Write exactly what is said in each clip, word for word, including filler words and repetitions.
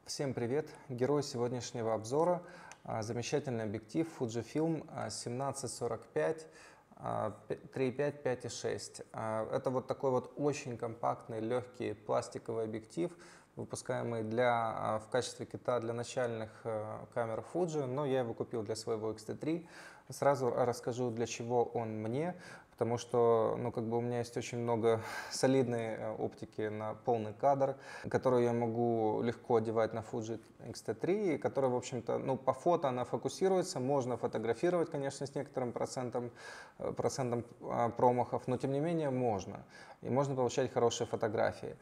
Всем привет! Герой сегодняшнего обзора а, замечательный объектив Fujifilm а, семнадцать сорок пять а, три и пять пять и шесть. А, Это вот такой вот очень компактный, легкий пластиковый объектив, выпускаемый для, а, в качестве кита для начальных а, камер Fuji, но я его купил для своего икс ти три. Сразу расскажу, для чего он мне. Потому что, ну, как бы у меня есть очень много солидной оптики на полный кадр, которую я могу легко одевать на Fuji икс ти три, и которая, в общем-то, ну, по фото она фокусируется, можно фотографировать, конечно, с некоторым процентом, процентом промахов, но тем не менее можно. И можно получать хорошие фотографии.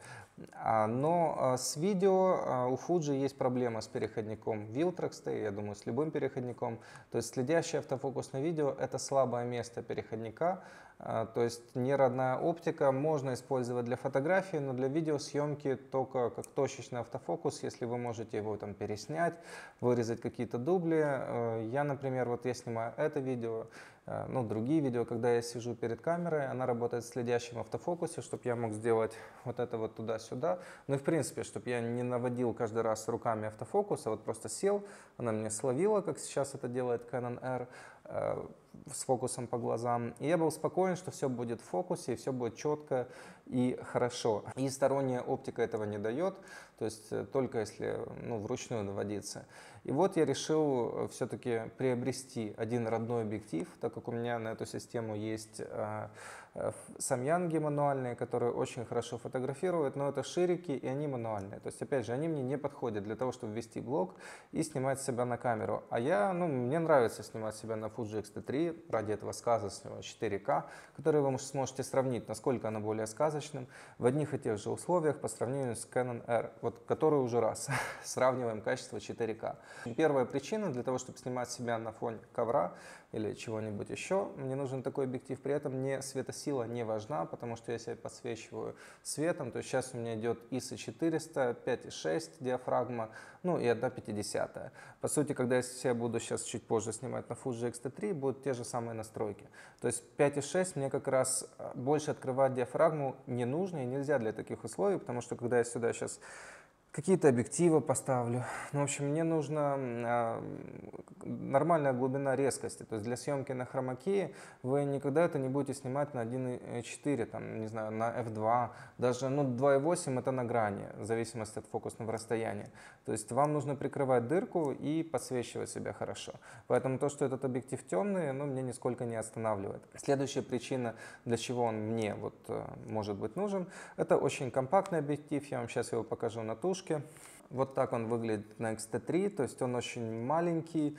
Но с видео у Fuji есть проблема с переходником Viltrox, я думаю, с любым переходником. То есть следящее автофокусное видео — это слабое место переходника. То есть не родная оптика можно использовать для фотографии, но для видеосъемки только как точечный автофокус, если вы можете его там переснять, вырезать какие-то дубли. Я, например, вот я снимаю это видео, ну, другие видео, когда я сижу перед камерой, она работает в следящем автофокусе, чтобы я мог сделать вот это вот туда-сюда. Ну и в принципе, чтобы я не наводил каждый раз руками автофокус, а вот просто сел, она меня словила, как сейчас это делает Canon R, э, с фокусом по глазам. И я был спокоен, что все будет в фокусе, и все будет четко и хорошо. И сторонняя оптика этого не дает, то есть только если, ну, вручную наводиться. И вот я решил все-таки приобрести один родной объектив, так как у меня на эту систему есть э, э, самьянги мануальные, которые очень хорошо фотографируют, но это ширики, и они мануальные. То есть, опять же, они мне не подходят для того, чтобы вести блог и снимать себя на камеру. А я, ну, мне нравится снимать себя на Fuji икс ти три, ради этого сказочного четыре ка, который вы сможете сравнить, насколько оно более сказочным, в одних и тех же условиях по сравнению с Canon R, вот, который уже раз сравниваем качество четыре ка. Первая причина для того, чтобы снимать себя на фоне ковра или чего-нибудь еще, мне нужен такой объектив. При этом мне светосила не важна, потому что я себя подсвечиваю светом. То есть сейчас у меня идет ай эс о четыреста, пять и шесть диафрагма, ну и одна пятидесятая. По сути, когда я себя буду сейчас чуть позже снимать на Fuji икс ти три, будут те же самые настройки. То есть пять и шесть мне как раз больше открывать диафрагму не нужно и нельзя для таких условий, потому что когда я сюда сейчас какие-то объективы поставлю. Ну, в общем, мне нужна э, нормальная глубина резкости. То есть для съемки на хромакее вы никогда это не будете снимать на один и четыре, там, не знаю, на эф два, даже ну, два и восемь это на грани, в зависимости от фокусного расстояния. То есть вам нужно прикрывать дырку и подсвечивать себя хорошо. Поэтому то, что этот объектив темный, ну, мне нисколько не останавливает. Следующая причина, для чего он мне вот, может быть нужен, это очень компактный объектив. Я вам сейчас его покажу на тушке. Вот так он выглядит на икс ти три, то есть он очень маленький,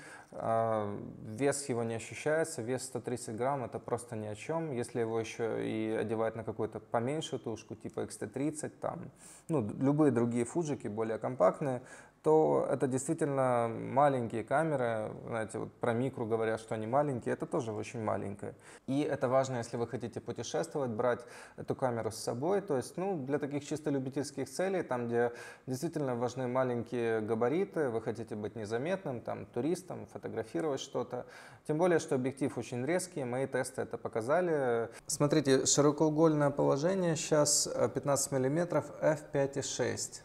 вес его не ощущается, вес сто тридцать грамм, это просто ни о чем. Если его еще и одевать на какую-то поменьшую тушку, типа икс ти тридцать, там, ну, любые другие фуджики, более компактные, то это действительно маленькие камеры, знаете, вот про микро говорят, что они маленькие, это тоже очень маленькое. И это важно, если вы хотите путешествовать, брать эту камеру с собой, то есть, ну, для таких чисто любительских целей, там, где действительно важны маленькие габариты, вы хотите быть незаметным, там, туристом, фотографировать что-то, тем более, что объектив очень резкий, мои тесты это показали. Смотрите, широкоугольное положение сейчас пятнадцать миллиметров эф пять и шесть.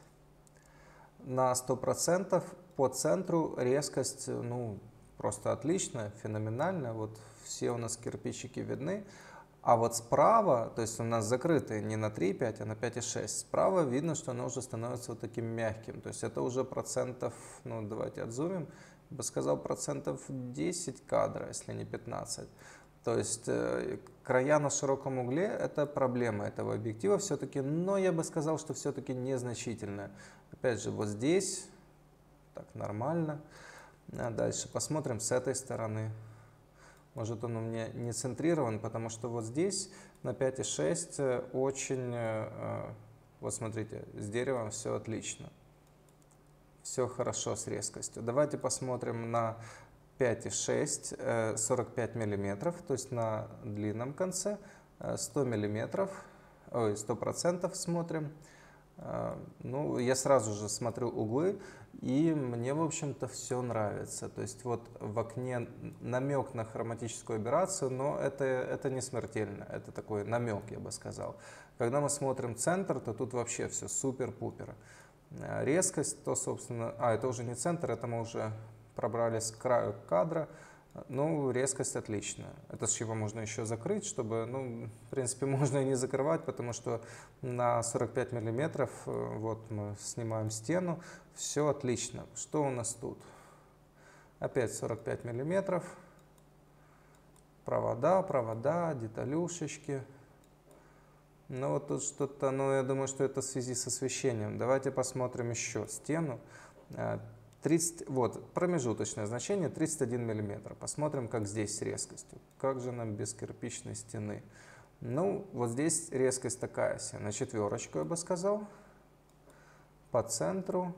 На сто процентов по центру резкость, ну, просто отличная, феноменальная. Вот все у нас кирпичики видны. А вот справа, то есть у нас закрытые не на три и пять, а на пять и шесть, справа видно, что оно уже становится вот таким мягким. То есть это уже процентов, ну, давайте отзумим, я бы сказал, процентов десять кадра, если не пятнадцать. То есть э, края на широком угле — это проблема этого объектива все-таки, но я бы сказал, что все-таки незначительная. Опять же, вот здесь так нормально. А дальше посмотрим с этой стороны. Может, он у меня не центрирован, потому что вот здесь на пять и шесть очень, э, вот смотрите, с деревом все отлично. Все хорошо с резкостью. Давайте посмотрим на пять и шесть, сорок пять миллиметров, то есть на длинном конце, сто миллиметров, ой, сто процентов смотрим. Ну, я сразу же смотрю углы, и мне, в общем-то, все нравится. То есть вот в окне намек на хроматическую аберрацию, но это, это не смертельно, это такой намек, я бы сказал. Когда мы смотрим центр, то тут вообще все супер-пупер. резкость, то, собственно, а, это уже не центр, это мы уже пробрались к краю кадра. Ну, резкость отличная. Это с чего можно еще закрыть, чтобы, ну, в принципе, можно и не закрывать, потому что на сорок пять миллиметров, вот мы снимаем стену, все отлично. Что у нас тут? Опять сорок пять миллиметров. Провода, провода, деталюшечки. Ну, вот тут что-то, ну, я думаю, что это в связи с освещением. Давайте посмотрим еще стену. тридцать, вот, промежуточное значение тридцать один миллиметр. Посмотрим, как здесь с резкостью. Как же нам без кирпичной стены? Ну, вот здесь резкость такая себе, на четверочку, я бы сказал. По центру.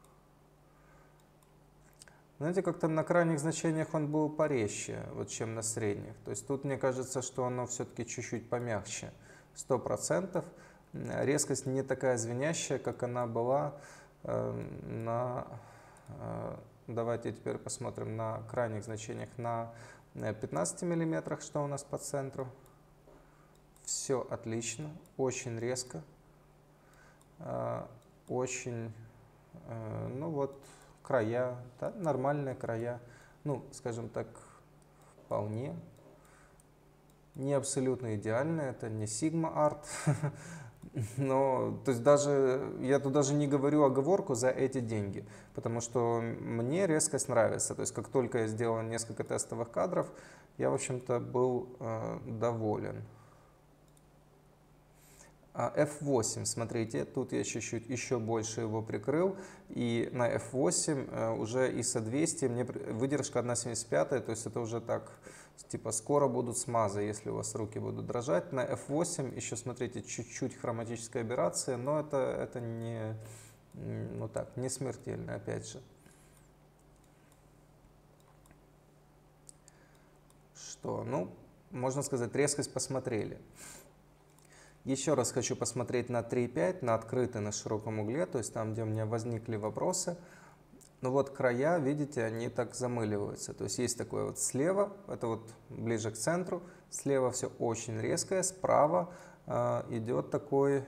Знаете, как-то на крайних значениях он был порезче, вот, чем на средних. То есть тут мне кажется, что оно все-таки чуть-чуть помягче. сто процентов. Резкость не такая звенящая, как она была э, на... Давайте теперь посмотрим на крайних значениях на пятнадцати миллиметрах, что у нас по центру. Все отлично, очень резко, очень, ну вот, края, да, нормальные края, ну, скажем так, вполне. Не абсолютно идеальные, это не Sigma Art. Но, то есть даже, я тут даже не говорю оговорку за эти деньги, потому что мне резкость нравится. То есть как только я сделал несколько тестовых кадров, я, в общем-то, был э, доволен. эф восемь, смотрите, тут я чуть-чуть еще больше его прикрыл, и на эф восемь э, уже ай эс о двести, мне выдержка одна семьдесят пять, то есть это уже так, типа скоро будут смазы, если у вас руки будут дрожать. На эф восемь еще, смотрите, чуть-чуть хроматическая аберрация, но это, это не, ну так, не смертельно, опять же. Что, ну, можно сказать, резкость посмотрели. Еще раз хочу посмотреть на три и пять, на открытый, на широком угле, то есть там, где у меня возникли вопросы. Ну вот края, видите, они так замыливаются. То есть есть такое вот слева, это вот ближе к центру, слева все очень резкое, справа э, идет такой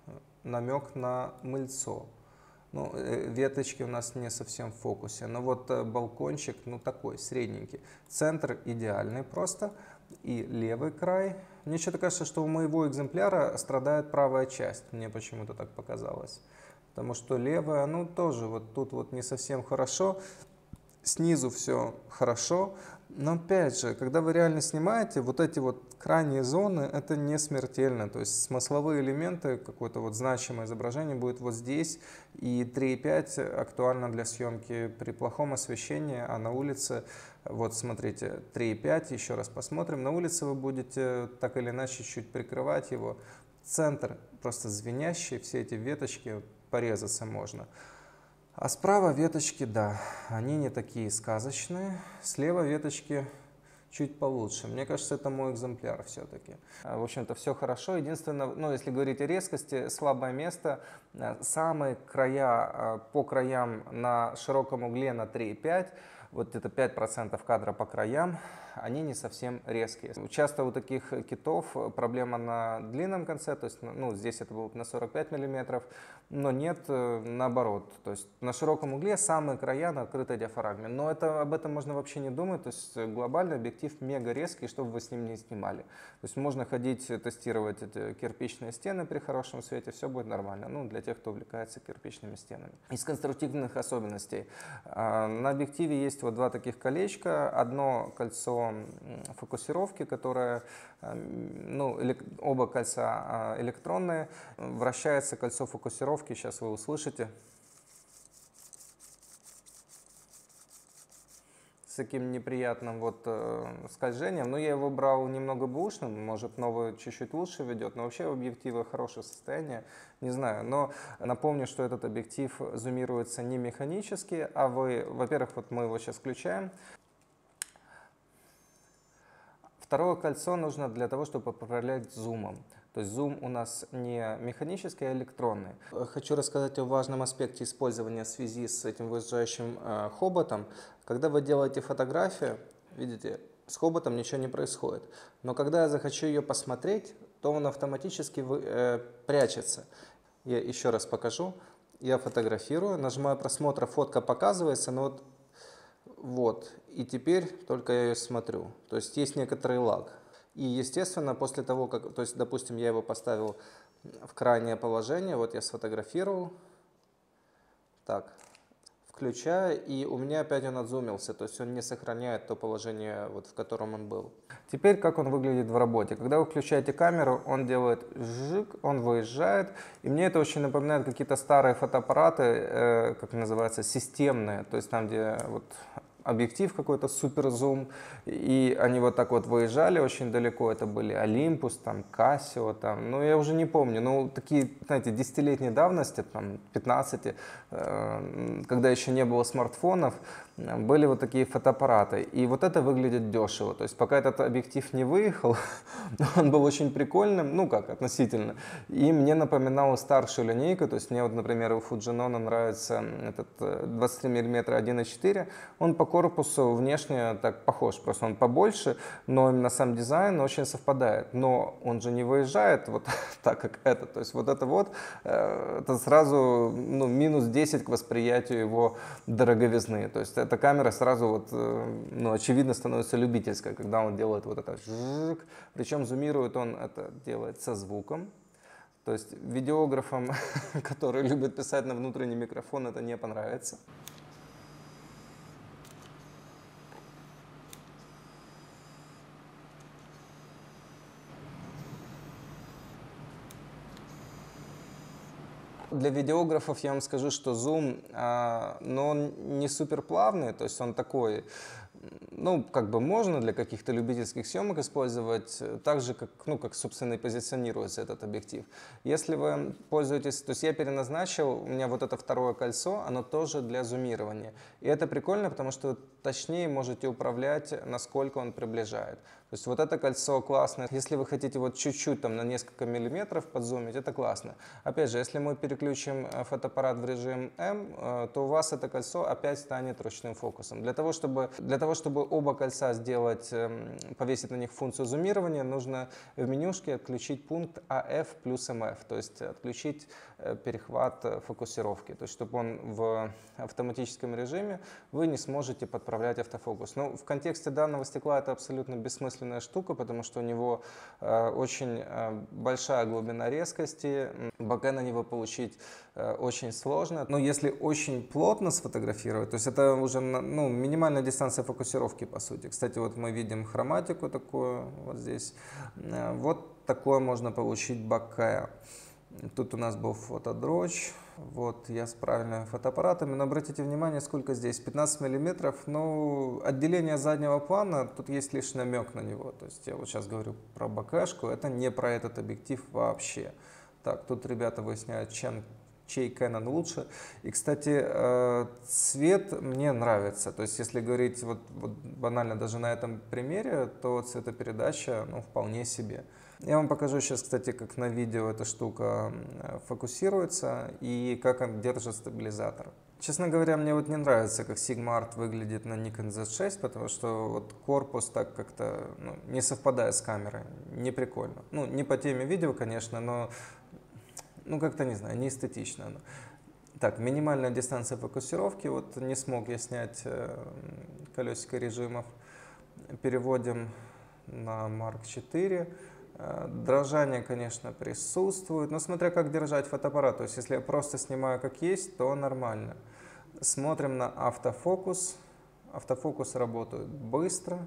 намек на мыльцо. Ну, э, веточки у нас не совсем в фокусе, но вот э, балкончик, ну такой, средненький. Центр идеальный просто. И левый край. Мне что-то кажется, что у моего экземпляра страдает правая часть. Мне почему-то так показалось. Потому что левая, ну тоже вот тут вот не совсем хорошо. Снизу все хорошо. Но опять же, когда вы реально снимаете, вот эти вот крайние зоны, это не смертельно. То есть смысловые элементы, какое-то вот значимое изображение будет вот здесь. И три и пять актуально для съемки при плохом освещении, а на улице, вот смотрите, три и пять, еще раз посмотрим. На улице вы будете так или иначе чуть прикрывать его. Центр просто звенящий, все эти веточки, порезаться можно. А справа веточки, да, они не такие сказочные. Слева веточки чуть получше. Мне кажется, это мой экземпляр все-таки. В общем-то, все хорошо. Единственное, ну, если говорить о резкости, слабое место. Самые края, по краям на широком угле на три и пять, вот это пять процентов кадра по краям, они не совсем резкие. Часто у таких китов проблема на длинном конце, то есть, ну, здесь это было на сорок пять миллиметров, но нет, наоборот. То есть на широком угле самые края на открытой диафрагме. Но это, об этом можно вообще не думать, то есть глобальный объектив мега резкий, чтобы вы с ним не снимали. То есть можно ходить, тестировать эти кирпичные стены при хорошем свете, все будет нормально. Ну, для тех, кто увлекается кирпичными стенами. Из конструктивных особенностей. На объективе есть вот два таких колечка. Одно кольцо фокусировки, которое, ну, оба кольца электронные. Вращается кольцо фокусировки, сейчас вы услышите. С таким неприятным вот э, скольжением. Но я его брал немного бэушным, может новый чуть-чуть лучше ведет, но вообще объективы хорошее состояние, не знаю. Но напомню, что этот объектив зумируется не механически, а вы, во-первых, вот мы его сейчас включаем. Второе кольцо нужно для того, чтобы управлять зумом. То есть зум у нас не механический, а электронный. Хочу рассказать о важном аспекте использования в связи с этим выезжающим э, хоботом. Когда вы делаете фотографию, видите, с хоботом ничего не происходит. Но когда я захочу ее посмотреть, то он автоматически вы, э, прячется. Я еще раз покажу. Я фотографирую, нажимаю просмотр, фотка показывается, но вот, вот, и теперь только я ее смотрю. То есть есть некоторый лаг. И, естественно, после того, как, то есть, допустим, я его поставил в крайнее положение, вот я сфотографировал, так, включаю, и у меня опять он отзумился, то есть он не сохраняет то положение, вот, в котором он был. Теперь, как он выглядит в работе. Когда вы включаете камеру, он делает жик, он выезжает, и мне это очень напоминает какие-то старые фотоаппараты, э, как называется, системные, то есть там, где вот объектив какой-то суперзум, и они вот так вот выезжали очень далеко, это были Olympus, там, Casio, там, ну я уже не помню, ну такие, знаете, десятилетней давности, там, пятнадцати, э, когда еще не было смартфонов, были вот такие фотоаппараты, и вот это выглядит дешево, то есть пока этот объектив не выехал, он был очень прикольным, ну как, относительно, и мне напоминал старшую линейку, то есть мне вот, например, у Fujinon нравится этот двадцать три миллиметра один и четыре, он по корпусу внешне так похож, просто он побольше, но именно сам дизайн очень совпадает, но он же не выезжает вот так, как это, то есть вот это вот, это сразу ну, минус десять к восприятию его дороговизны, то есть эта камера сразу вот, ну, очевидно становится любительской, когда он делает вот это, причем зумирует он это делает со звуком. То есть видеографам, которые любят писать на внутренний микрофон, это не понравится. Для видеографов я вам скажу, что зум, а, но он не супер плавный, то есть он такой, ну, как бы можно для каких-то любительских съемок использовать, так же, как, ну, как, собственно, и позиционируется этот объектив. Если вы пользуетесь, то есть я переназначил, у меня вот это второе кольцо, оно тоже для зумирования. И это прикольно, потому что точнее можете управлять, насколько он приближает. То есть вот это кольцо классное. Если вы хотите вот чуть-чуть там на несколько миллиметров подзумить, это классно. Опять же, если мы переключим фотоаппарат в режим М, то у вас это кольцо опять станет ручным фокусом. Для того, чтобы, для того, чтобы оба кольца сделать, повесить на них функцию зумирования, нужно в менюшке отключить пункт А Ф плюс М Ф, то есть отключить перехват фокусировки, то есть чтобы он в автоматическом режиме, вы не сможете подправлять автофокус. Но в контексте данного стекла это абсолютно бессмысленная штука, потому что у него э, очень э, большая глубина резкости, бока на него получить э, очень сложно. Но если очень плотно сфотографировать, то есть это уже ну, минимальная дистанция фокусировки по сути. Кстати, вот мы видим хроматику такую вот здесь. Э, вот такое можно получить бока. Тут у нас был фотодрочь, вот я с правильными фотоаппаратами, но обратите внимание, сколько здесь, пятнадцать миллиметров, ну, отделение заднего плана, тут есть лишь намек на него, то есть я вот сейчас говорю про бокашку, это не про этот объектив вообще. Так, тут ребята выясняют, чем, чей Canon лучше, и, кстати, цвет мне нравится, то есть если говорить вот, вот банально даже на этом примере, то цветопередача, ну, вполне себе. Я вам покажу сейчас, кстати, как на видео эта штука фокусируется и как он держит стабилизатор. Честно говоря, мне вот не нравится, как Sigma Art выглядит на Nikon зет шесть, потому что вот корпус так как-то ну, не совпадает с камерой, не прикольно. Ну, не по теме видео, конечно, но ну как-то, не знаю, не эстетично. Так, минимальная дистанция фокусировки, вот не смог я снять колесико режимов. Переводим на Марк четыре. Дрожание, конечно, присутствует, но смотря как держать фотоаппарат, то есть если я просто снимаю как есть, то нормально. Смотрим на автофокус. Автофокус работает быстро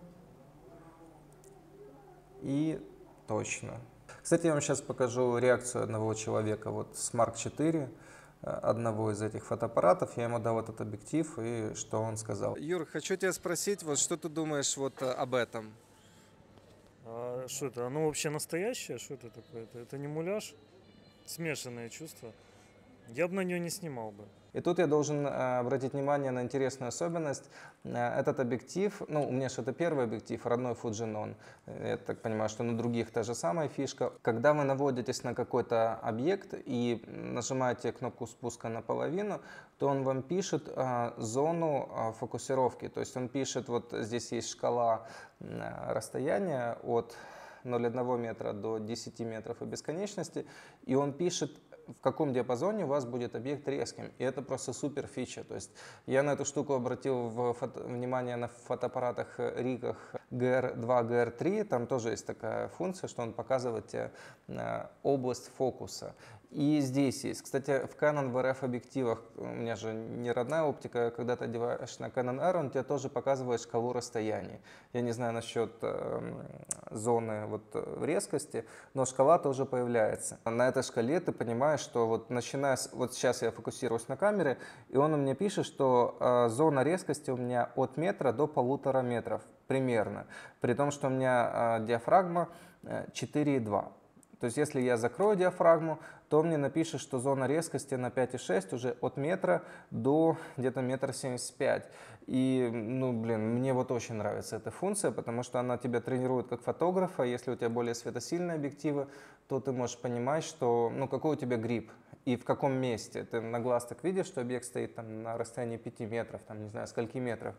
и точно. Кстати, я вам сейчас покажу реакцию одного человека вот с Марк четыре, одного из этих фотоаппаратов. Я ему дал этот объектив, и что он сказал. Юр, хочу тебя спросить, вот что ты думаешь вот об этом? А что это? Оно вообще настоящее? Что это такое? Это, это не муляж? Смешанные чувства. Я бы на нее не снимал бы. И тут я должен э, обратить внимание на интересную особенность. Э, этот объектив, ну, у меня же это первый объектив, родной Fujinon. Я так понимаю, что на других та же самая фишка. Когда вы наводитесь на какой-то объект и нажимаете кнопку спуска наполовину, то он вам пишет э, зону э, фокусировки. То есть он пишет, вот здесь есть шкала э, расстояния от ноль целых одного метра до десяти метров и бесконечности, и он пишет в каком диапазоне у вас будет объект резким. И это просто супер фича. То есть я на эту штуку обратил в фото, внимание на фотоаппаратах Риках джи эр два, джи эр три. Там тоже есть такая функция, что он показывает тебе э, область фокуса. И здесь есть. Кстати, в Canon ви ар эф объективах, у меня же не родная оптика, когда ты одеваешь на Canon R, он тебе тоже показывает шкалу расстояний. Я не знаю насчет э, зоны вот, резкости, но шкала тоже появляется. На этой шкале ты понимаешь, что вот начиная с... Вот сейчас я фокусируюсь на камере, и он мне пишет, что э, зона резкости у меня от метра до полутора метров примерно. При том, что у меня э, диафрагма э, четыре и два. То есть если я закрою диафрагму, то он мне напишет, что зона резкости на пять и шесть уже от метра до где-то метра семьдесят пять. И, ну, блин, мне вот очень нравится эта функция, потому что она тебя тренирует как фотографа. Если у тебя более светосильные объективы, то ты можешь понимать, что, ну, какой у тебя грип и в каком месте. Ты на глаз так видишь, что объект стоит там на расстоянии пяти метров, там, не знаю, скольки метров.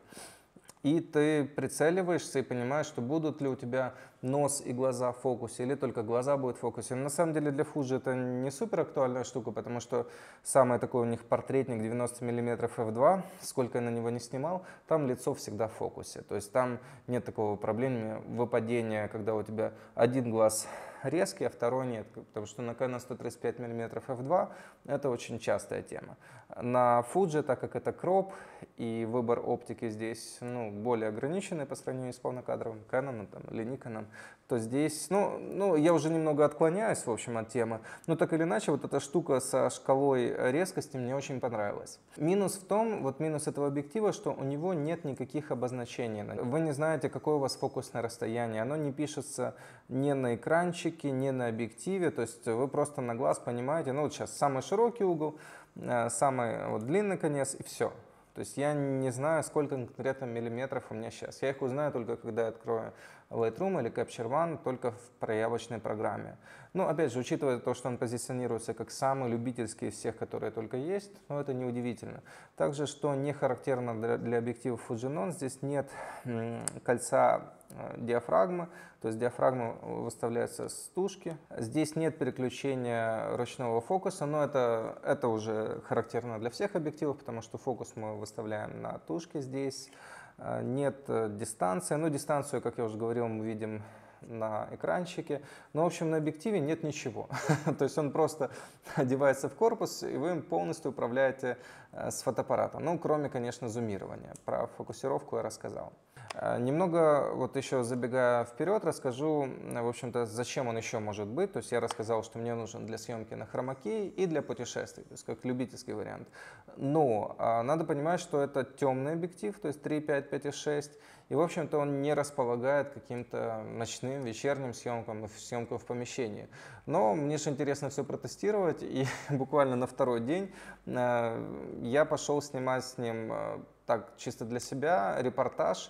И ты прицеливаешься и понимаешь, что будут ли у тебя нос и глаза в фокусе, или только глаза будут в фокусе. Но на самом деле для Fuji это не супер актуальная штука, потому что самый такой у них портретник девяносто миллиметров эф два, сколько я на него не снимал, там лицо всегда в фокусе. То есть там нет такого проблемы выпадения, когда у тебя один глаз резкий, а второй нет, потому что на Canon сто тридцать пять миллиметров эф два это очень частая тема. На Fuji, так как это кроп и выбор оптики здесь ну, более ограниченный по сравнению с полнокадровым Canon там, или Nikon, то здесь, ну, ну, я уже немного отклоняюсь, в общем, от темы, но так или иначе, вот эта штука со шкалой резкости мне очень понравилась. Минус в том, вот минус этого объектива, что у него нет никаких обозначений. Вы не знаете, какое у вас фокусное расстояние, оно не пишется ни на экранчике, ни на объективе, то есть вы просто на глаз понимаете, ну, вот сейчас самый широкий угол, самый вот, длинный конец и все. То есть я не знаю, сколько конкретно миллиметров у меня сейчас. Я их узнаю только когда я открою Lightroom или Capture One, только в проявочной программе. Ну, опять же, учитывая то, что он позиционируется как самый любительский из всех, которые только есть, ну, это неудивительно. Также, что не характерно для, для объективов Fujinon, здесь нет м, кольца э, диафрагмы, то есть диафрагма выставляется с тушки. Здесь нет переключения ручного фокуса, но это, это уже характерно для всех объективов, потому что фокус мы выставляем на тушке здесь. Нет дистанции, ну дистанцию, как я уже говорил, мы видим на экранчике, но в общем на объективе нет ничего, то есть он просто одевается в корпус и вы им полностью управляете с фотоаппарата, ну кроме, конечно, зумирования, про фокусировку я рассказал. Немного, вот еще забегая вперед, расскажу, в общем-то, зачем он еще может быть. То есть я рассказал, что мне нужен для съемки на хромакей и для путешествий, то есть как любительский вариант. Но а, надо понимать, что это темный объектив, то есть три и пять, пять и шесть. И, в общем-то, он не располагает каким-то ночным, вечерним съемкам, съемкам в помещении. Но мне же интересно все протестировать, и буквально на второй день э, я пошел снимать с ним э, так, чисто для себя, репортаж.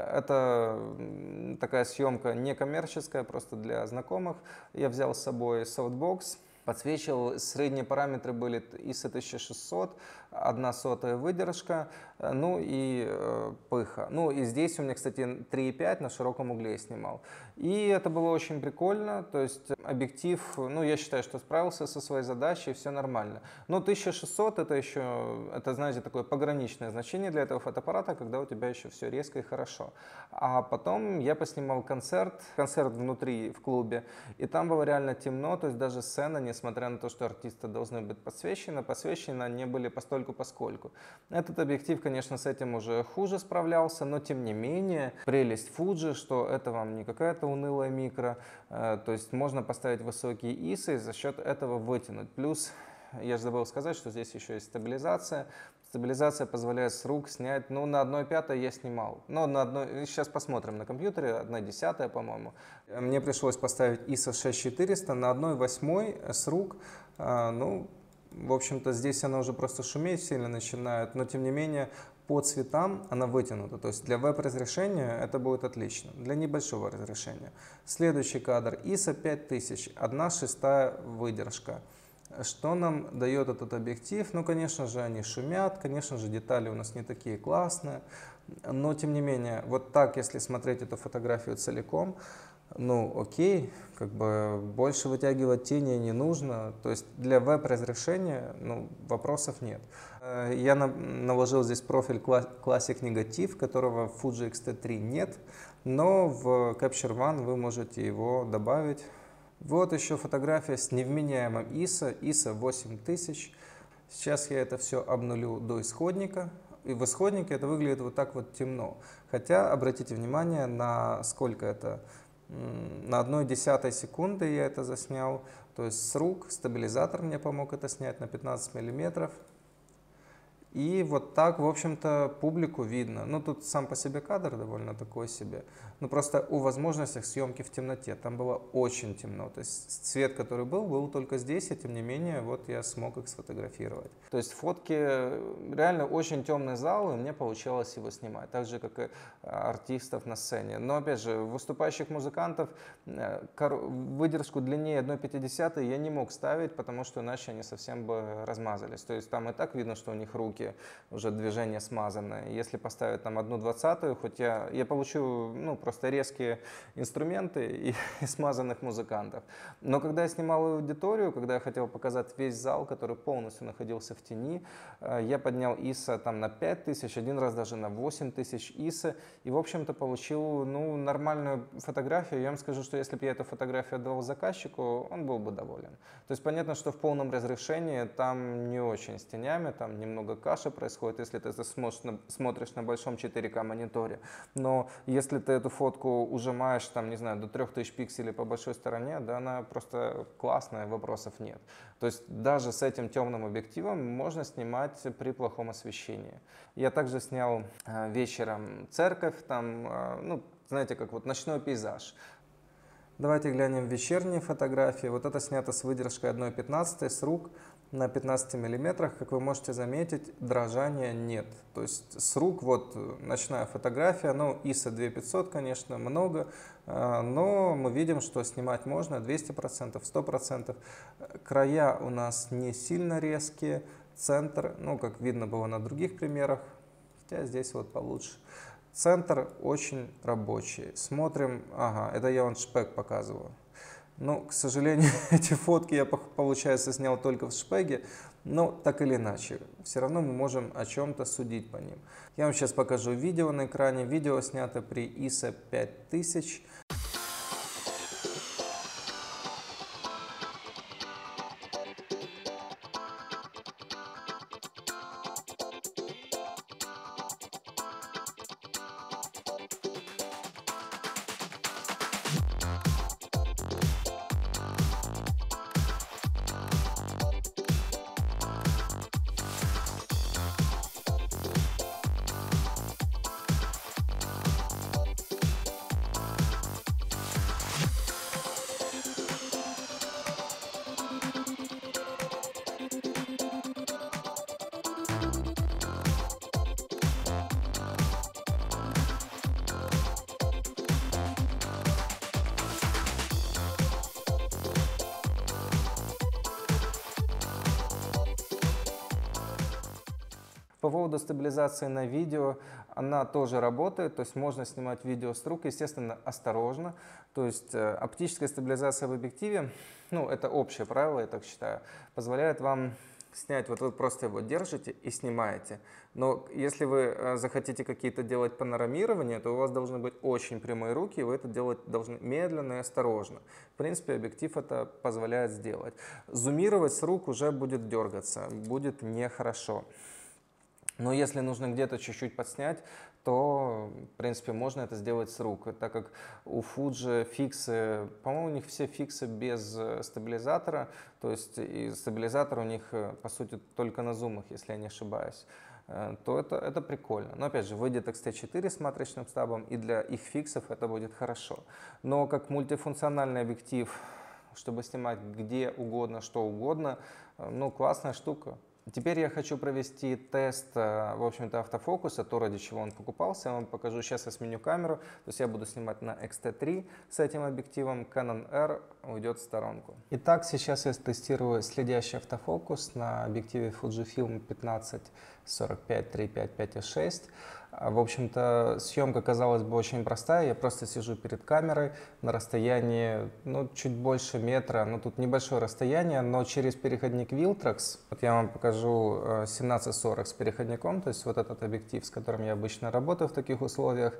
Это такая съемка некоммерческая, просто для знакомых. Я взял с собой софтбокс, подсвечивал, средние параметры были ай эс о тысяча шестьсот, одна сотая выдержка, ну и э, пыха. Ну и здесь у меня, кстати, три и пять на широком угле я снимал. И это было очень прикольно, то есть объектив, ну я считаю, что справился со своей задачей, все нормально. Но тысяча шестьсот это еще, это, знаете, такое пограничное значение для этого фотоаппарата, когда у тебя еще все резко и хорошо. А потом я поснимал концерт, концерт внутри в клубе, и там было реально темно, то есть даже сцена, несмотря на то, что артисты должны быть подсвечены, подсвечены они были постольку поскольку. Этот объектив, конечно, с этим уже хуже справлялся, но тем не менее, прелесть Fuji, что это вам не какая-то унылая микро, э, то есть можно поставить высокие ай эс о и за счет этого вытянуть. Плюс, я же забыл сказать, что здесь еще есть стабилизация. Стабилизация позволяет с рук снять, ну, на одна пятая я снимал, но на одной, сейчас посмотрим на компьютере, одна десятая, по-моему. Мне пришлось поставить ай эс о шесть четыреста на одна восьмая с рук, э, ну, в общем-то, здесь она уже просто шуметь сильно начинает, но тем не менее по цветам она вытянута. То есть для веб-разрешения это будет отлично, для небольшого разрешения. Следующий кадр ай эс о пять тысяч, одна шестая выдержка. Что нам дает этот объектив? Ну, конечно же, они шумят, конечно же, детали у нас не такие классные, но тем не менее, вот так, если смотреть эту фотографию целиком, ну окей, как бы больше вытягивать тени не нужно, то есть для веб-разрешения ну, вопросов нет. Э, Я на- наложил здесь профиль Cla- Classic Negative, которого в Fuji икс ти три нет, но в Capture One вы можете его добавить. Вот еще фотография с невменяемым ай эс о, ай эс о восемь тысяч. Сейчас я это все обнулю до исходника. И в исходнике это выглядит вот так вот темно. Хотя, обратите внимание, на сколько это, м, на одной десятой секунды я это заснял. То есть с рук стабилизатор мне помог это снять на пятнадцать миллиметров. И вот так, в общем-то, публику видно. Ну, тут сам по себе кадр довольно такой себе. Ну, просто о возможностях съемки в темноте. Там было очень темно. То есть цвет, который был, был только здесь, и тем не менее, вот я смог их сфотографировать. То есть фотки, реально очень темный зал, и мне получилось его снимать. Так же, как и артистов на сцене. Но, опять же, выступающих музыкантов выдержку длиннее одна пятидесятая я не мог ставить, потому что иначе они совсем бы размазались. То есть там и так видно, что у них руки уже движение смазанное. Если поставить там одну двадцатую, хоть я, я получу ну, просто резкие инструменты и, и смазанных музыкантов. Но когда я снимал аудиторию, когда я хотел показать весь зал, который полностью находился в тени, я поднял ай эс о там на пять тысяч, один раз даже на восемь тысяч ай эс о, и в общем-то получил ну, нормальную фотографию. Я вам скажу, что если бы я эту фотографию отдал заказчику, он был бы доволен. То есть понятно, что в полном разрешении там не очень с тенями, там немного каша происходит, если ты это смотришь на, смотришь на большом четыре ка мониторе. Но если ты эту фотку ужимаешь, там, не знаю, до трёх тысяч пикселей по большой стороне, да, она просто классная, вопросов нет. То есть даже с этим темным объективом можно снимать при плохом освещении. Я также снял э, вечером церковь, там, э, ну, знаете, как вот ночной пейзаж. Давайте глянем вечерние фотографии. Вот это снято с выдержкой одна пятнадцатая с рук на пятнадцати миллиметрах. Как вы можете заметить, дрожания нет. То есть с рук вот ночная фотография, ну ай эс о две тысячи пятьсот, конечно, много, но мы видим, что снимать можно двести процентов, сто процентов. Края у нас не сильно резкие, центр, ну как видно было на других примерах, хотя здесь вот получше. Центр очень рабочий. Смотрим, ага, это я вам шпек показываю. Ну, к сожалению, эти фотки я, получается, снял только в шпеге, но так или иначе, все равно мы можем о чем-то судить по ним. Я вам сейчас покажу видео на экране. Видео снято при ай эс о пять тысяч. По поводу стабилизации на видео, она тоже работает, то есть можно снимать видео с рук, естественно, осторожно. То есть э, оптическая стабилизация в объективе, ну это общее правило, я так считаю, позволяет вам снять, вот вы просто его держите и снимаете. Но если вы э, захотите какие-то делать панорамирования, то у вас должны быть очень прямые руки, и вы это делать должны медленно и осторожно. В принципе, объектив это позволяет сделать. Зумировать с рук уже будет дергаться, будет нехорошо. Но если нужно где-то чуть-чуть подснять, то, в принципе, можно это сделать с рук, так как у Fuji фиксы, по-моему, у них все фиксы без стабилизатора, то есть и стабилизатор у них, по сути, только на зумах, если я не ошибаюсь, то это, это прикольно. Но, опять же, выйдет икс ти четыре с матричным стабом, и для их фиксов это будет хорошо. Но как мультифункциональный объектив, чтобы снимать где угодно, что угодно, ну, классная штука. Теперь я хочу провести тест, э, в общем-то, автофокуса, то, ради чего он покупался. Я вам покажу. Сейчас я сменю камеру. То есть я буду снимать на икс ти три с этим объективом. Canon R уйдет в сторонку. Итак, сейчас я тестирую следящий автофокус на объективе Fujifilm пятнадцать сорок пять три пять пять шесть. В общем-то, съемка, казалось бы, очень простая. Я просто сижу перед камерой на расстоянии, ну, чуть больше метра. Ну, тут небольшое расстояние, но через переходник Viltrox. Вот я вам покажу семнадцать сорок с переходником, то есть вот этот объектив, с которым я обычно работаю в таких условиях.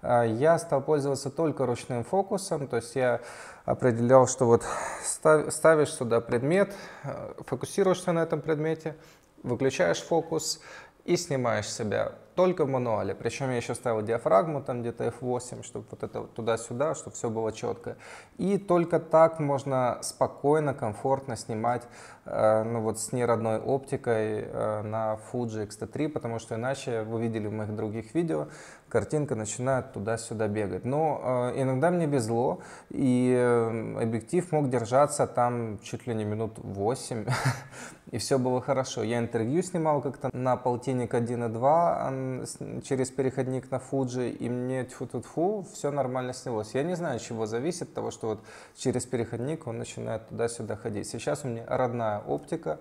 Я стал пользоваться только ручным фокусом, то есть я определял, что вот ставишь сюда предмет, фокусируешься на этом предмете, выключаешь фокус и снимаешь себя только в мануале. Причем я еще ставил диафрагму, там где-то эф восемь, чтобы вот это туда-сюда, чтобы все было четко. И только так можно спокойно, комфортно снимать э, ну вот с неродной оптикой э, на Fuji икс ти три, потому что иначе, вы видели в моих других видео, картинка начинает туда-сюда бегать. Но э, иногда мне везло, и э, объектив мог держаться там чуть ли не минут восемь, и все было хорошо. Я интервью снимал как-то на полтинник один и два через переходник на Fuji, и мне тьфу-тьфу-тьфу, все нормально снялось. Я не знаю, от чего зависит, того, что вот через переходник он начинает туда-сюда ходить. Сейчас у меня родная оптика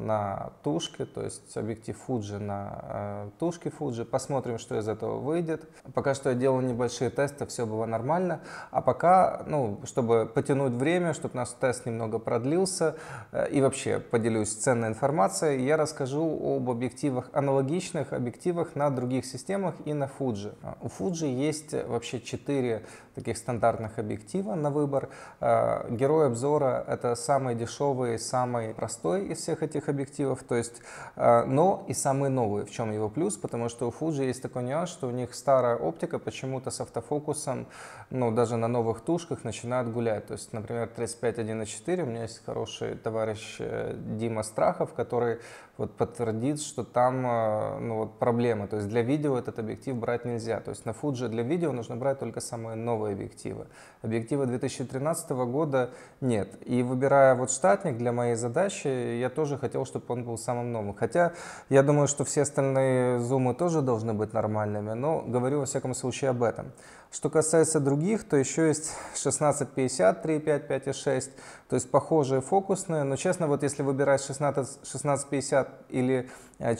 на тушке, то есть объектив Fuji на э, тушке Fuji. Посмотрим, что из этого выйдет. Пока что я делал небольшие тесты, все было нормально. А пока, ну, чтобы потянуть время, чтобы наш тест немного продлился, э, и вообще поделюсь ценной информацией, я расскажу об объективах, аналогичных объективах на других системах и на Fuji. У Fuji есть вообще четыре таких стандартных объектива на выбор. Э, герой обзора — это самый дешевый, самый простой из всех этих объективов, то есть, э, но и самый новый. В чем его плюс? Потому что у Fuji есть такой нюанс, что у них старая оптика почему-то с автофокусом, ну, даже на новых тушках начинает гулять. То есть, например, тридцать пять один и четыре, у меня есть хороший товарищ э, Дима Страхов, который вот подтвердит, что там э, ну, вот проблемы. То есть для видео этот объектив брать нельзя. То есть на Fuji для видео нужно брать только самые новые объективы. Объектива две тысячи тринадцатого года нет. И выбирая вот штатник для моей задачи, я тоже хотел, чтобы он был самым новым. Хотя я думаю, что все остальные зумы тоже должны быть нормальными, но говорю во всяком случае об этом. Что касается других, то еще есть шестнадцать пятьдесят три пять пять шесть, то есть похожие фокусные, но честно, вот если выбирать шестнадцать пятьдесят или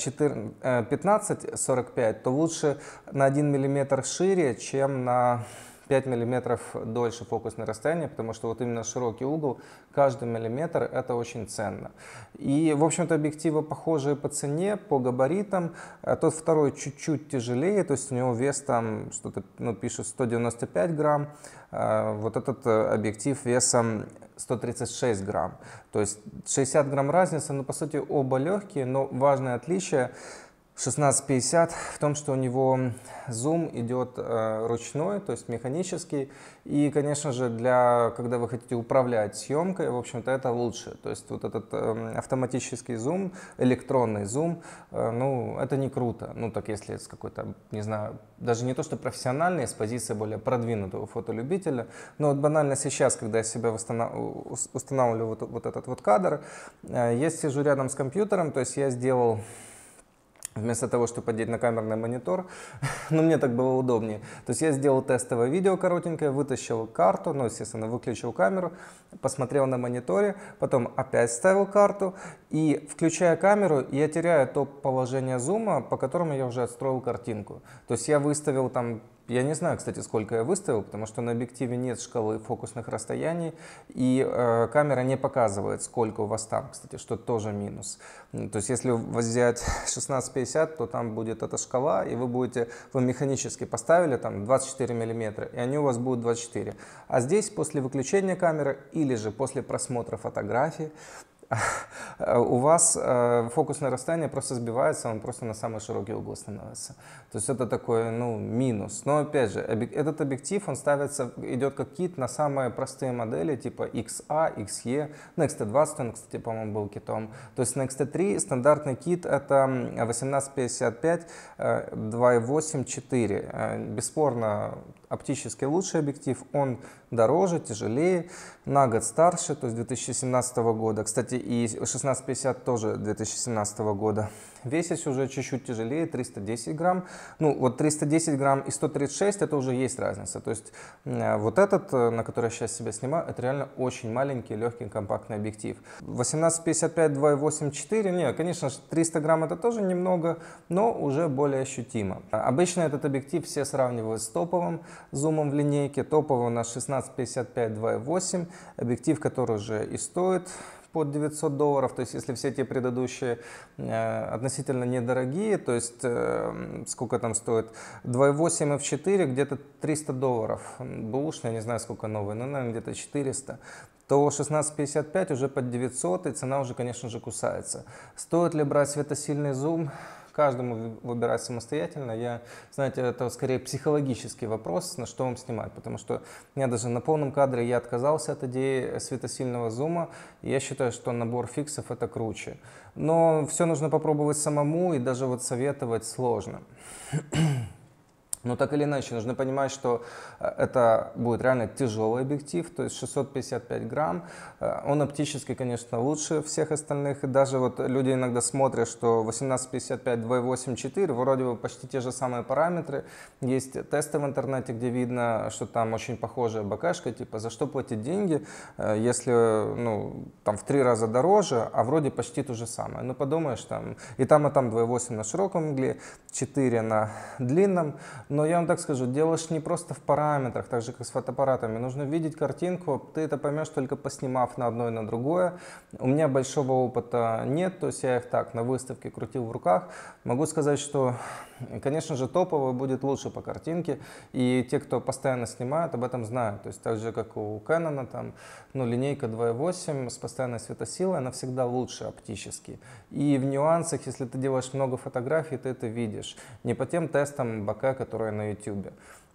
пятнадцать сорок пять, то лучше на один миллиметр шире, чем на пять миллиметров дольше фокусное расстояние, потому что вот именно широкий угол, каждый миллиметр — это очень ценно. И, в общем-то, объективы похожие по цене, по габаритам. Тот второй чуть-чуть тяжелее, то есть у него вес там что-то, ну, пишут сто девяносто пять грамм. Вот этот объектив весом сто тридцать шесть грамм. То есть шестьдесят грамм разница, но по сути оба легкие, но важное отличие шестнадцать пятьдесят в том, что у него зум идет э, ручной, то есть механический. И, конечно же, для, когда вы хотите управлять съемкой, в общем-то, это лучше. То есть вот этот э, автоматический зум, электронный зум, э, ну, это не круто. Ну, так если с какой-то, не знаю, даже не то, что профессиональный, с позиции более продвинутого фотолюбителя. Но вот банально сейчас, когда я себя устанавливаю вот, вот этот вот кадр, э, я сижу рядом с компьютером, то есть я сделал... Вместо того, чтобы подеть на камерный монитор, ну, мне так было удобнее. То есть я сделал тестовое видео коротенькое, вытащил карту, ну, естественно, выключил камеру, посмотрел на мониторе, потом опять ставил карту, и, включая камеру, я теряю то положение зума, по которому я уже отстроил картинку. То есть я выставил там, я не знаю, кстати, сколько я выставил, потому что на объективе нет шкалы фокусных расстояний, и э, камера не показывает, сколько у вас там, кстати, что тоже минус. То есть если взять шестнадцать пятьдесят, то там будет эта шкала, и вы будете, вы механически поставили там двадцать четыре миллиметра, и они у вас будут двадцать четыре. А здесь после выключения камеры или же после просмотра фотографий у вас э, фокусное расстояние просто сбивается, он просто на самый широкий угол становится. То есть это такой, ну, минус. Но опять же, объ... этот объектив, он ставится, идет как кит на самые простые модели, типа икс а, икс и, на икс ти двадцать, он, кстати, по-моему, был китом. То есть на икс ти три стандартный кит это восемнадцать пятьдесят пять, два и восемь, четыре. Бесспорно, оптически лучший объектив, он дороже, тяжелее, на год старше, то есть две тысячи семнадцатого года. Кстати, и шестнадцать пятьдесят тоже две тысячи семнадцатого года. Весить уже чуть-чуть тяжелее, триста десять грамм. Ну, вот триста десять грамм и сто тридцать шесть, это уже есть разница. То есть вот этот, на который я сейчас себя снимаю, это реально очень маленький, легкий, компактный объектив. восемнадцать пятьдесят пять два и восемь четыре, не, конечно, триста грамм это тоже немного, но уже более ощутимо. Обычно этот объектив все сравнивают с топовым зумом в линейке. Топовый у нас шестнадцать пятьдесят пять два и восемь, объектив, который уже и стоит под девятьсот долларов, то есть если все те предыдущие э, относительно недорогие, то есть э, сколько там стоит, два и восемь эф четыре где-то триста долларов, бэушный, я не знаю сколько новый, но, наверное, где-то четыреста, то шестнадцать пятьдесят пять уже под девятьсот, и цена уже, конечно же, кусается. Стоит ли брать светосильный зум? Каждому выбирать самостоятельно. Я, знаете, это скорее психологический вопрос, на что вам снимать, потому что я даже на полном кадре я отказался от идеи светосильного зума, и я считаю, что набор фиксов это круче. Но все нужно попробовать самому, и даже вот советовать сложно. Но так или иначе, нужно понимать, что это будет реально тяжелый объектив, то есть шестьсот пятьдесят пять грамм. Он оптически, конечно, лучше всех остальных. И даже вот люди иногда смотрят, что восемнадцать пятьдесят пять два и восемь четыре, вроде бы почти те же самые параметры. Есть тесты в интернете, где видно, что там очень похожая бокашка, типа за что платить деньги, если ну, там в три раза дороже, а вроде почти то же самое. Ну подумаешь, там и там, и там два и восемь на широком угле, четыре на длинном. Но я вам так скажу, дело ж не просто в параметрах, так же как с фотоаппаратами. Нужно видеть картинку, ты это поймешь только поснимав на одно и на другое. У меня большого опыта нет, то есть я их так на выставке крутил в руках. Могу сказать, что, конечно же, топовый будет лучше по картинке, и те, кто постоянно снимают, об этом знают. То есть так же, как у Canon, там, ну, линейка два и восемь с постоянной светосилой, она всегда лучше оптически. И в нюансах, если ты делаешь много фотографий, ты это видишь. Не по тем тестам бока, которые на YouTube.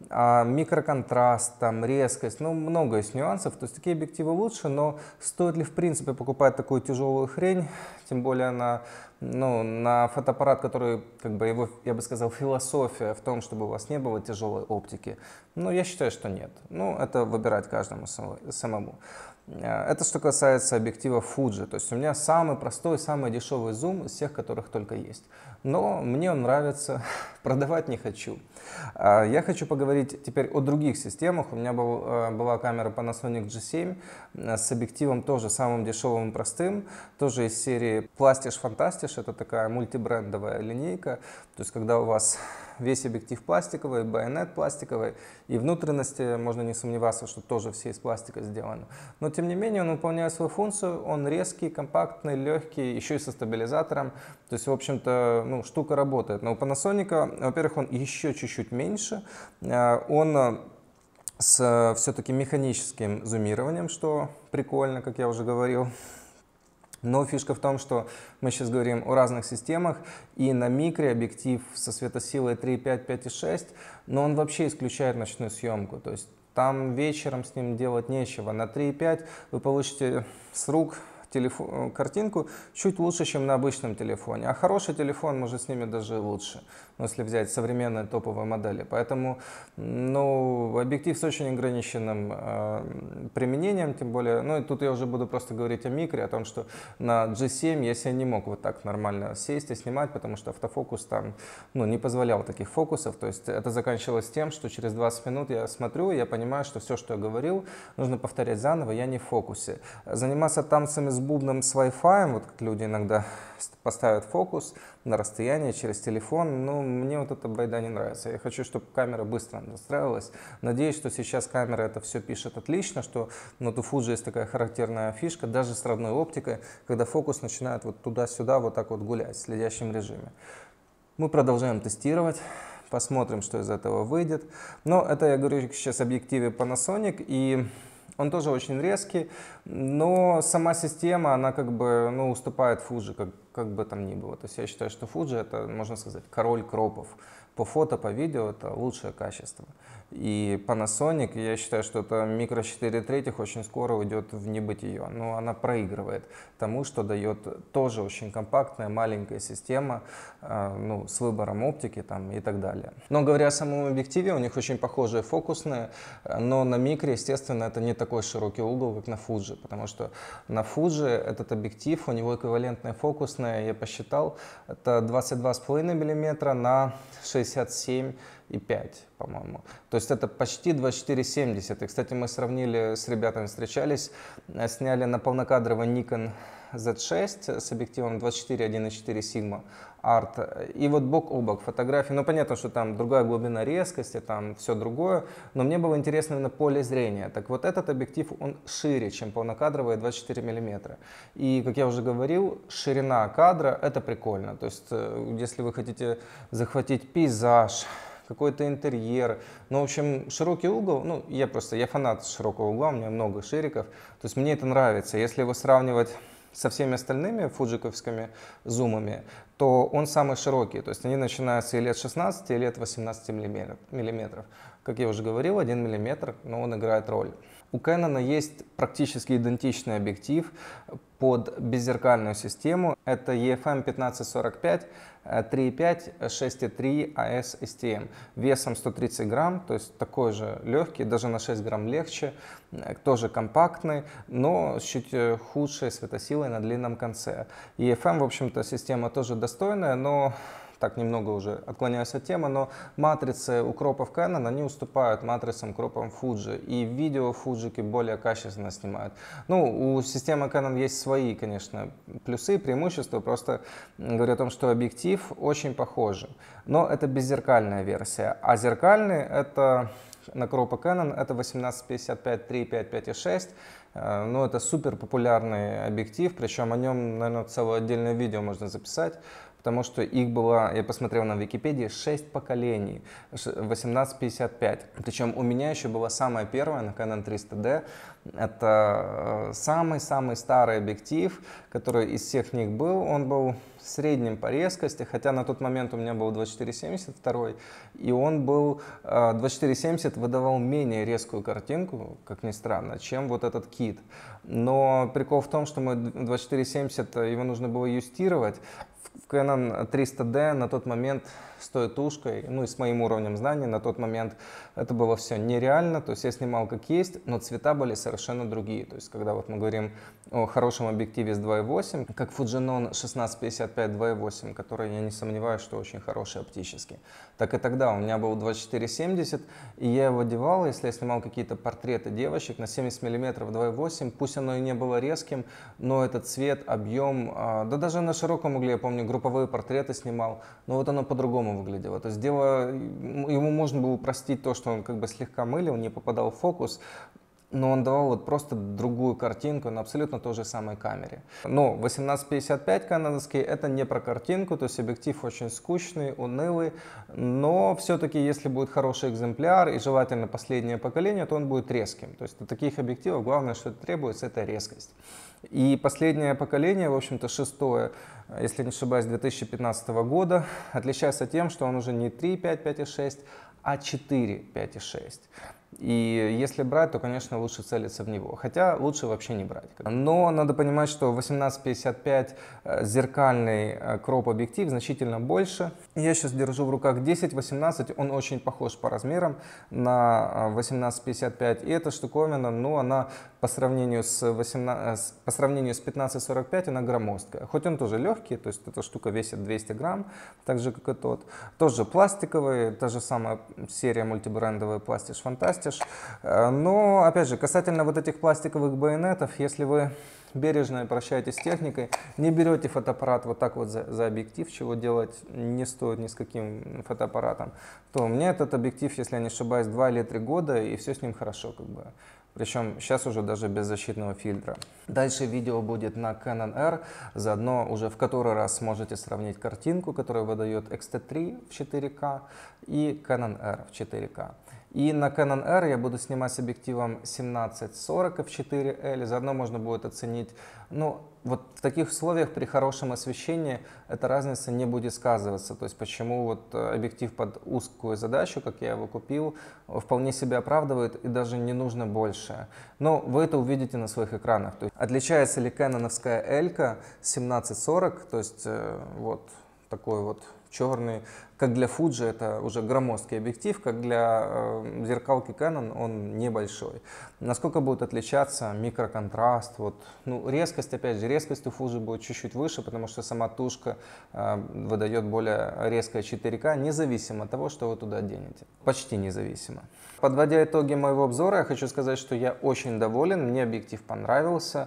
А микроконтраст, там, резкость, ну, много есть нюансов. То есть такие объективы лучше, но стоит ли в принципе покупать такую тяжелую хрень, тем более на, ну, на фотоаппарат, который, как бы его, я бы сказал, философия в том, чтобы у вас не было тяжелой оптики? Ну, я считаю, что нет. Ну, это выбирать каждому самому. Это что касается объектива Fuji. То есть у меня самый простой, самый дешевый зум из всех, которых только есть. Но мне он нравится, продавать не хочу. Я хочу поговорить теперь о других системах. У меня был, была камера Panasonic джи семь с объективом тоже самым дешевым и простым. Тоже из серии Plastish Fantastish. Это такая мультибрендовая линейка. То есть когда у вас весь объектив пластиковый, байонет пластиковый, и внутренности, можно не сомневаться, что тоже все из пластика сделаны. Но тем не менее он выполняет свою функцию, он резкий, компактный, легкий, еще и со стабилизатором. То есть, в общем-то, ну, штука работает. Но у Panasonic, во-первых, он еще чуть-чуть меньше, он с все-таки механическим зумированием, что прикольно, как я уже говорил. Но фишка в том, что мы сейчас говорим о разных системах, и на микре объектив со светосилой три и пять, пять и шесть, но он вообще исключает ночную съемку, то есть там вечером с ним делать нечего. На три и пять вы получите с рук телефон, картинку чуть лучше, чем на обычном телефоне, а хороший телефон может снимет даже лучше, ну, если взять современные топовые модели. Поэтому, ну, объектив с очень ограниченным э, применением, тем более, ну и тут я уже буду просто говорить о микре, о том, что на джи семь я себе не мог вот так нормально сесть и снимать, потому что автофокус там, ну, не позволял таких фокусов. То есть это заканчивалось тем, что через двадцать минут я смотрю, и я понимаю, что все, что я говорил, нужно повторять заново, я не в фокусе. Заниматься танцами с бубном с Wi-Fi, вот как люди иногда поставят фокус на расстояние через телефон, ну, мне вот эта байда не нравится. Я хочу, чтобы камера быстро настраивалась. Надеюсь, что сейчас камера это все пишет отлично, что ну, у Fuji есть такая характерная фишка, даже с родной оптикой, когда фокус начинает вот туда-сюда вот так вот гулять в следящем режиме. Мы продолжаем тестировать. Посмотрим, что из этого выйдет. Но это я говорю сейчас об объективе Panasonic, и он тоже очень резкий, но сама система, она как бы, ну, уступает Fuji, как, как бы там ни было. То есть я считаю, что Fuji это, можно сказать, король кропов. по фото, по видео это лучшее качество. И Panasonic, я считаю, что это микро четыре третьих очень скоро уйдет в небытие. Но она проигрывает тому, что дает тоже очень компактная, маленькая система, э, ну, с выбором оптики там, и так далее. Но говоря о самом объективе, у них очень похожие фокусные, но на микро, естественно, это не такой широкий угол, как на Fuji, потому что на Fuji этот объектив, у него эквивалентная фокусная, я посчитал, это двадцать два с половиной миллиметра на шестьдесят семь и пять, по-моему. То есть это почти двадцать четыре семьдесят. И, кстати, мы сравнили, с ребятами встречались, сняли на полнокадровый Nikon зет шесть с объективом двадцать четыре один и четыре Sigma Art. И вот бок о бок фотографии. Ну, понятно, что там другая глубина резкости, там все другое, но мне было интересно именно поле зрения. Так вот, этот объектив, он шире, чем полнокадровый двадцать четыре миллиметра. И, как я уже говорил, ширина кадра — это прикольно. То есть, если вы хотите захватить пейзаж, какой-то интерьер, ну, в общем, широкий угол, ну, я просто, я фанат широкого угла, у меня много шириков, то есть мне это нравится. Если его сравнивать со всеми остальными фуджиковскими зумами, то он самый широкий, то есть они начинаются и лет шестнадцати, и лет восемнадцати миллиметров. Как я уже говорил, один миллиметр, но он играет роль. У Canon есть практически идентичный объектив под беззеркальную систему. Это и эф эм пятнадцать сорок пять три и пять шесть и три эй эс эс ти эм весом сто тридцать грамм, то есть такой же легкий, даже на шесть грамм легче, тоже компактный, но с чуть худшей светосилой на длинном конце. и эф эм, в общем-то, система тоже достойная, но так немного уже отклоняюсь от темы, но матрицы у кропов Canon, они уступают матрицам кропам Fuji, и видео Fuji более качественно снимают. Ну, у системы Canon есть свои, конечно, плюсы, преимущества, просто говорю о том, что объектив очень похожий, но это беззеркальная версия, а зеркальный — это на кропы Canon, это восемнадцать пятьдесят пять три и пять пять и шесть. Ну, это супер популярный объектив, причем о нем, наверное, целое отдельное видео можно записать, потому что их было, я посмотрел на Википедии, шесть поколений, восемнадцать пятьдесят пять. Причем у меня еще была самая первая на Canon триста ди. Это самый-самый старый объектив, который из всех них был. Он был средним по резкости, хотя на тот момент у меня был двадцать четыре семьдесят два, и он был, двадцать четыре семьдесят выдавал менее резкую картинку, как ни странно, чем вот этот кит. Но прикол в том, что мы двадцать четыре семьдесят, его нужно было юстировать. В Canon триста ди на тот момент с той тушкой, ну и с моим уровнем знаний на тот момент это было все нереально, то есть я снимал как есть, но цвета были совершенно другие. То есть когда вот мы говорим о хорошем объективе с два и восемь, как Fujinon шестнадцать пятьдесят пять два и восемь, который, я не сомневаюсь, что очень хороший оптически, так и тогда у меня был двадцать четыре семьдесят, и я его одевал, если я снимал какие-то портреты девочек на семьдесят миллиметров два и восемь, пусть оно и не было резким, но этот цвет, объем, да даже на широком угле, я помню, групповые портреты снимал, но вот оно по-другому выглядело. То есть дело, ему можно было простить то, что он как бы слегка мылил, не попадал в фокус, но он давал вот просто другую картинку на абсолютно той же самой камере. Но восемнадцать пятьдесят пять канадский — это не про картинку, то есть объектив очень скучный, унылый, но все-таки если будет хороший экземпляр и желательно последнее поколение, то он будет резким. То есть у таких объективов главное, что требуется, это резкость. И последнее поколение, в общем-то шестое, если не ошибаюсь, две тысячи пятнадцатого года, отличается тем, что он уже не три и пять пять и шесть, а четыре пять и шесть. И если брать, то, конечно, лучше целиться в него. Хотя лучше вообще не брать. Но надо понимать, что восемнадцать пятьдесят пять зеркальный кроп-объектив значительно больше. Я сейчас держу в руках десять восемнадцать. Он очень похож по размерам на восемнадцать пятьдесят пять. И эта штуковина, ну, она по сравнению с, восемнадцать, по сравнению с пятнадцать сорок пять, она громоздкая. Хоть он тоже легкий, то есть эта штука весит двести грамм, так же, как и тот. Тоже пластиковый, та же самая серия мультибрендовая Plastisch Fantastisch. Но, опять же, касательно вот этих пластиковых байонетов, если вы бережно обращаетесь с техникой, не берете фотоаппарат вот так вот за, за объектив, чего делать не стоит ни с каким фотоаппаратом, то у меня этот объектив, если я не ошибаюсь, два или три года, и все с ним хорошо, как бы. Причем сейчас уже даже без защитного фильтра. Дальше видео будет на Canon R, заодно уже в который раз сможете сравнить картинку, которую выдает экс ти три в четыре ка и Canon R в четыре ка. И на Canon R я буду снимать с объективом семнадцать сорок эф четыре эль, заодно можно будет оценить, ну, вот в таких условиях при хорошем освещении эта разница не будет сказываться. То есть почему вот объектив под узкую задачу, как я его купил, вполне себя оправдывает и даже не нужно больше. Но вы это увидите на своих экранах. То есть отличается ли кэноновская элька семнадцать сорок, то есть э, вот такой вот черный, как для Fuji это уже громоздкий объектив, как для э, зеркалки Canon он небольшой. Насколько будет отличаться микроконтраст, вот, ну, резкость, опять же, резкость у Fuji будет чуть-чуть выше, потому что сама тушка э, выдает более резкое четыре ка, независимо от того, что вы туда денете. Почти независимо. Подводя итоги моего обзора, я хочу сказать, что я очень доволен, мне объектив понравился.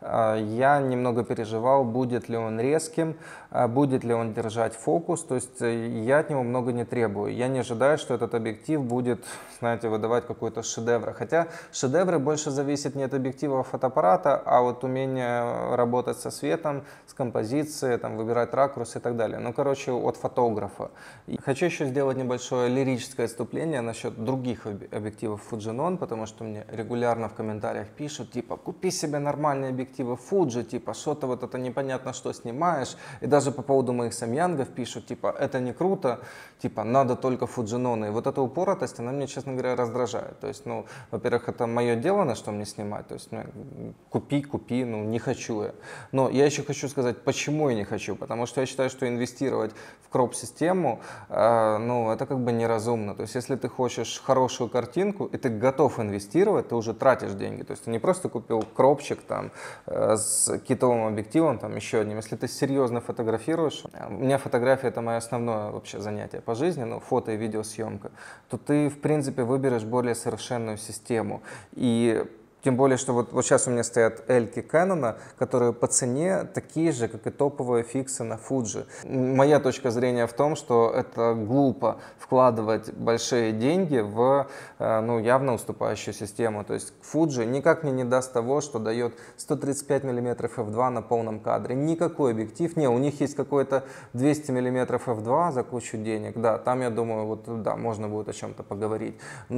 Я немного переживал, будет ли он резким, будет ли он держать фокус, то есть я от него много не требую. Я не ожидаю, что этот объектив будет, знаете, выдавать какой-то шедевр. Хотя шедевры больше зависят не от объектива фотоаппарата, а от умения работать со светом, с композицией, там, выбирать ракурс и так далее. Ну, короче, от фотографа. И хочу еще сделать небольшое лирическое отступление насчет других объективов Fujinon, потому что мне регулярно в комментариях пишут, типа, купи себе нормальные объективы Fuji, типа, что-то вот это непонятно что снимаешь. И даже по поводу моих самьянгов пишут, типа, это не круто, типа, надо только Fujinon. И вот эта упоротость, она мне, честно говоря, раздражает. То есть, ну, во-первых, это мое дело, на что мне снимать. То есть, ну, купи, купи, ну, не хочу я. Но я еще хочу сказать, почему я не хочу. Потому что я считаю, что инвестировать в кроп-систему, э, ну, это как бы неразумно. То есть, если ты хочешь хорошую картинку, и ты готов инвестировать, ты уже тратишь деньги. То есть, ты не просто купил кропчик там э, с китовым объективом, там еще одним. Если ты серьезно фотографируешь, у меня фотография это мое основное вообще занятие по жизни, ну, фото и видеосъемка, то ты, в принципе, выберешь более совершенную систему. И тем более, что вот, вот сейчас у меня стоят эльки Canon, которые по цене такие же, как и топовые фиксы на Fuji. Моя точка зрения в том, что это глупо вкладывать большие деньги в, ну, явно уступающую систему. То есть Fuji никак мне не даст того, что дает сто тридцать пять миллиметров эф два на полном кадре. Никакой объектив. Не, у них есть какой-то двести миллиметров эф два за кучу денег. Да, там, я думаю, вот, да, можно будет о чем-то поговорить.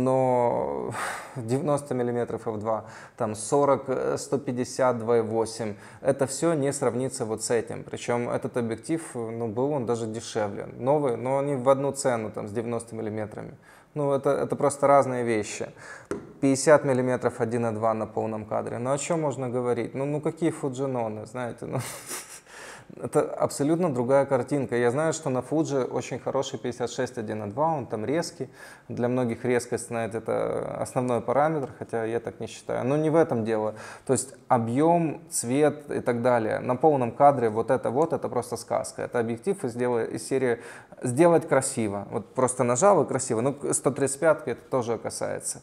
Но девяносто миллиметров эф два, там сорок, сто пятьдесят, два и восемь, это все не сравнится вот с этим. Причем этот объектив, ну, был он даже дешевле. Новый, но они в одну цену, там, с девяносто миллиметрами. Ну, это, это просто разные вещи. пятьдесят миллиметров один и два на полном кадре. Ну, о чем можно говорить? Ну, ну какие Fujinon, знаете, ну... Это абсолютно другая картинка. Я знаю, что на Fuji очень хороший пятьдесят шесть один и два, он там резкий. Для многих резкость, знаете, это основной параметр, хотя я так не считаю. Но не в этом дело. То есть объем, цвет и так далее. На полном кадре вот это вот, это просто сказка. Это объектив из, из серии «сделать красиво». Вот просто нажал и красиво. Ну, сто тридцать пять это тоже касается.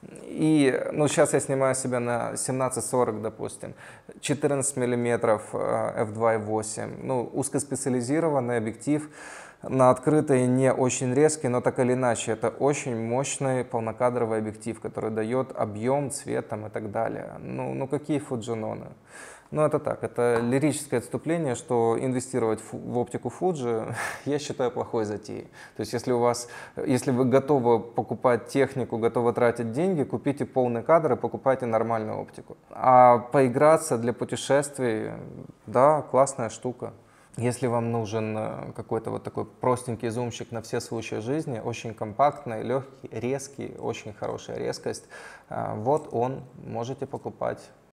И, ну, сейчас я снимаю себя на семнадцать сорок, допустим, четырнадцать миллиметров эф два и восемь, ну, узкоспециализированный объектив, на открытой не очень резкий, но так или иначе, это очень мощный полнокадровый объектив, который дает объем, цвет там, и так далее. Ну, ну какие Fujinon? Ну, это так, это лирическое отступление, что инвестировать в оптику Fuji, я считаю, плохой затеей. То есть, если у вас, если вы готовы покупать технику, готовы тратить деньги, купите полный кадр и покупайте нормальную оптику. А поиграться для путешествий, да, классная штука. Если вам нужен какой-то вот такой простенький зумчик на все случаи жизни, очень компактный, легкий, резкий, очень хорошая резкость, вот он, можете покупать.